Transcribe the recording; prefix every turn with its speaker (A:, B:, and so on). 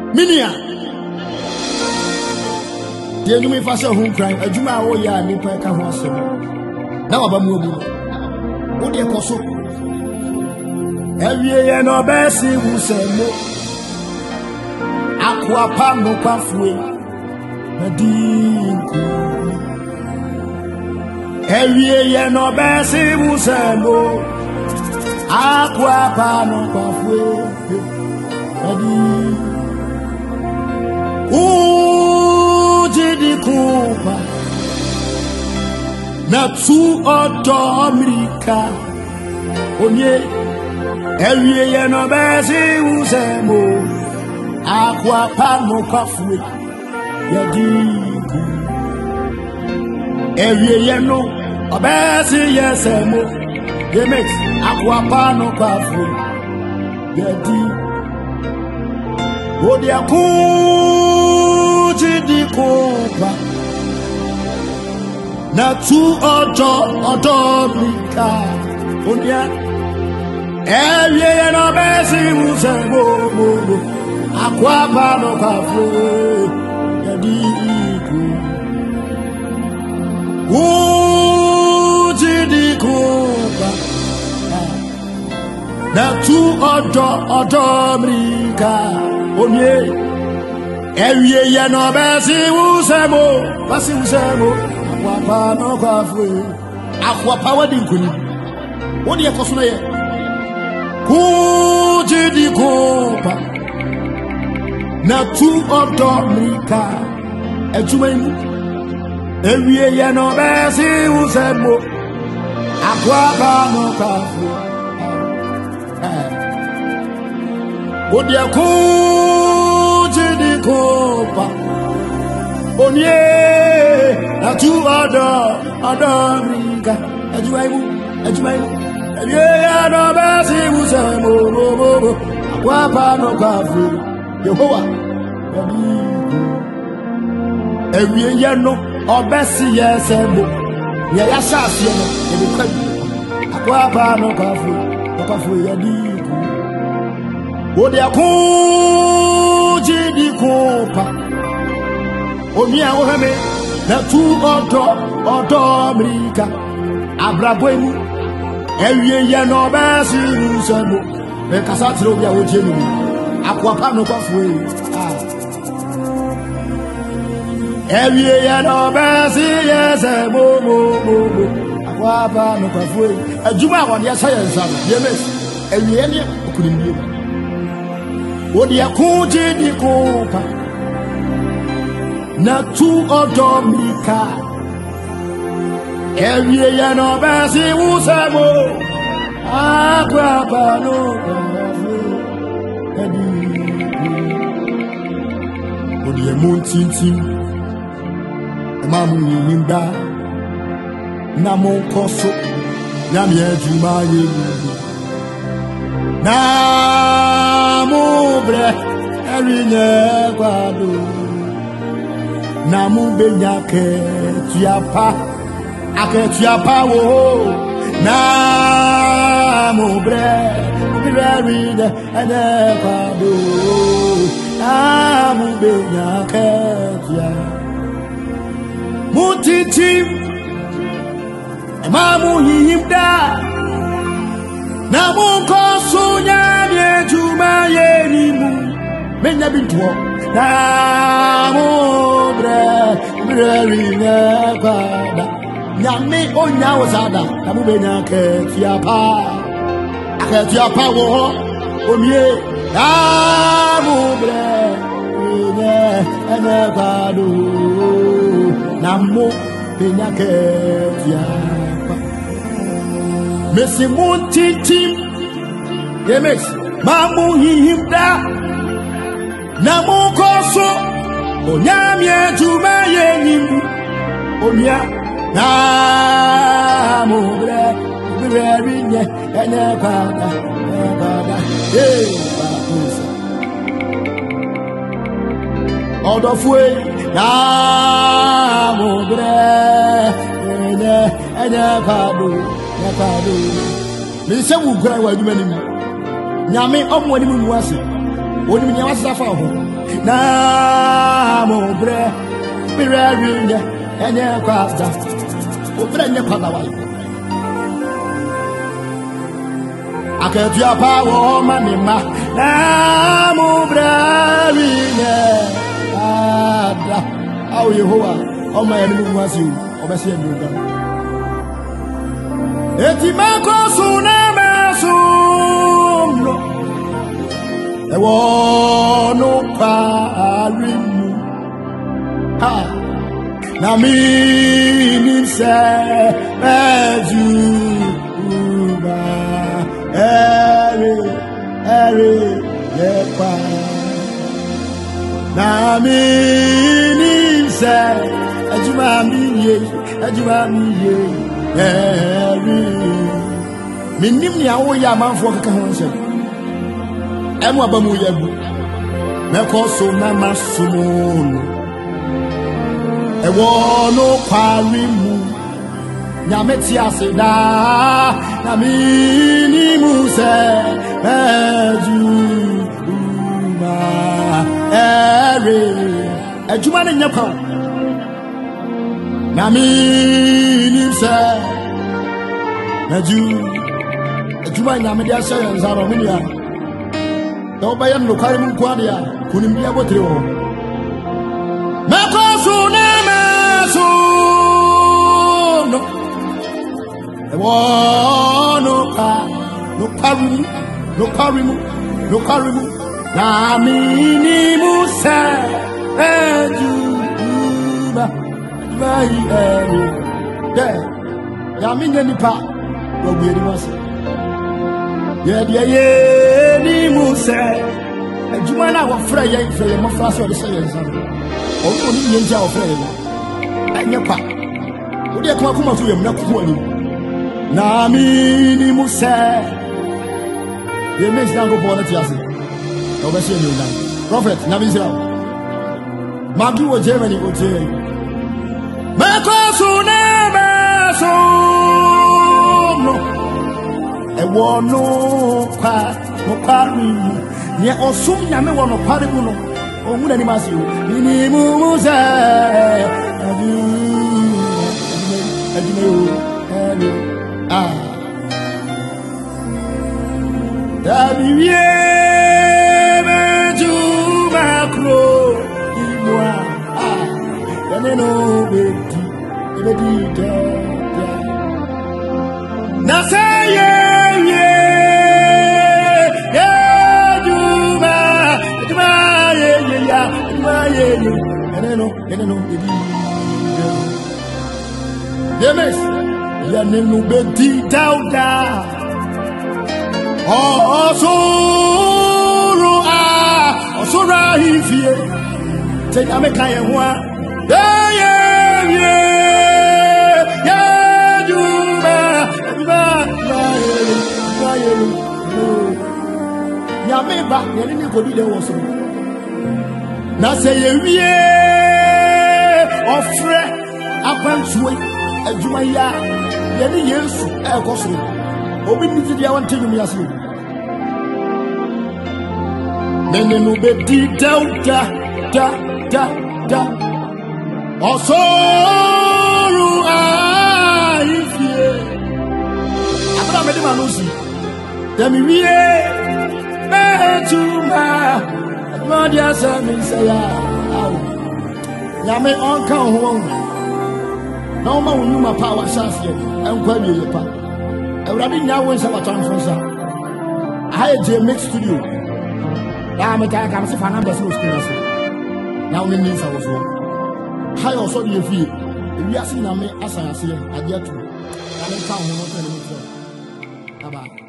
A: Minia. The enemy fashion home crime, a Juma or ya, Nipa Kawaso. Now about Mobu. What do you call so? Every year, no Bessie who said no. Aqua Pamo Pathway. Every year, no Bessie who said no. Aqua Pamo Pathway. Kupa na tu odo America onye ewie ye no bezi uzemo akwa pano kwafwe yadi ewie ye no obezi yesemo yemex akwa pano kwafwe yadi odia di kupa na tu odo America onia ewie no bezi uzemo akwa pano kwafwe yadi di kupa na tu odo America onia ewie ye no besi usemo akwapa no kwafwe akwapa wadi nkuni wodi ekoso ye kujidi kopa na tu odo America ejumayimu ewie ye no besi usemo akwapa no kwafwe wodi Kopa onye na tu odo America ajumayimu ya no besi usemo akwapa no kwafwe Yehowa ewie ye no obesi yesemo ye ya shase no e be kwadu akwapa no kwafwe yadi odi di kopa oni awome na tu odo America abraboemu ewie ye no besi usemo be kasatiro bia wojenu akwapa no kwafwe ewie ye no besi yesemo akwapa no kwafwe ajuma won ya science am yemes ewie ne okunimie Odi akuji di kopa na tu odo America ewie ye no besi usemo akwapa no odi emuntintin emamu nimda na monkoso na miejuma ye na mubre erinye kwado na mubenya ke tuapa wo na mubre erinye ene kwado na mubenya ke tuapa mutiti emamu yimda na munkoso nyamye juma yenimu menya bintuo na mubre rina kwada nyame onya wosada na mubenya ketiapa wo omie na mubre rina kwado na mubenya ketiapa Messi Montiti, Yemex, Mamu Himda, Namukoso, Onyamye Jumaye Nimu, Onya, Namubre, Rinya, and Nevada, out of way, Namubre, and Nevada. Me say we cry wa adwuma nim nyame omwani mu wase Oni mi was afa ho. Na mo bre. Mi re nye enye kwasta. O bre nye kwala wa. Aketua power manima. Na mo bre nye. Ada. Aw Yehowa. O ma enu mu asi o. Obese enu ga. Eti mako suna mesumno. Ewo no parimu. Ha. Na mi ni se ejuba. Ere yepa. Na mi ni se ejuma mi ye. Minim ni awo ya manfo kaka ho nse emu abamu yagu meko so na masumo ewo no kwari mu nyameti ase da na minimu se eju ma ere ejuma ne nyakwa na minim se Naju, ejuma nyamedi ashe nzaro minia. Do bayan no kwari mun kwadia, kunimbia botre wo. Meko sune meso. No. Ewo no karimu. Na minimu se ejuba. Vai yeah. Ya minya nipa. Obieri wase ye ni musa ejuma na wo fra ye mo fra so de se ye nsa o ko ni nyenja wo fra ye anya pa wo de ko akoma so ye mna ko ani na mi ni musa ye mes dango bo na ti ase o be se ye ndan prophet na bi Israel madu wo Germany o je me ko so na me so ewo no pari ni osum nyame wo no pari mu no omu na ni masi o ni mu muze adu dabiye meju makro imwa no bedi na say Yemes, yanenu bedi dauda. Osura hifie. Te ameka yewa. Yameba, yanini kodi le woso. Na say ye ofre akwansuwe adwuma ya yene Yesu ekoso obi niti dia wante nyum yase menenu bedi dauda da osoru aifie abra mede manusi demi wie betuma adwadia sami saya Yame on kan ho na o ma wonuma power chance ye enkwa biye pa ewrade nya won se batan fonsa I je make studio na me ta ka se fa na be se studio so na o ni sa wo so ha yo so de fie ewi ase na me asase ade atu na me kan ho no tele me so aba